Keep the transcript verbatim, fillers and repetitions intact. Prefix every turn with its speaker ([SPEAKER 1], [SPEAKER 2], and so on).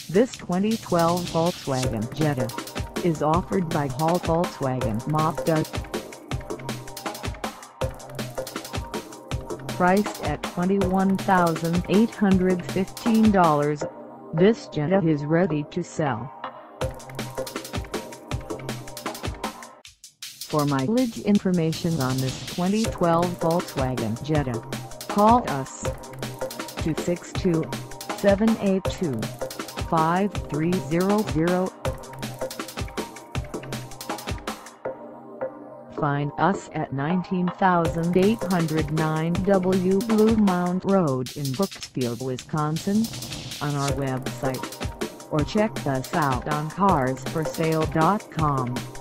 [SPEAKER 1] This twenty twelve Volkswagen Jetta is offered by Hall Volkswagen MAZDA. Priced at twenty-one thousand eight hundred fifteen dollars, this Jetta is ready to sell. For mileage information on this twenty twelve Volkswagen Jetta, call us two six two, seven eight two, five three zero zero. Find us at nineteen thousand eight hundred nine W Bluemound Road in Brooksfield, Wisconsin, on our website, or check us out on cars for sale dot com.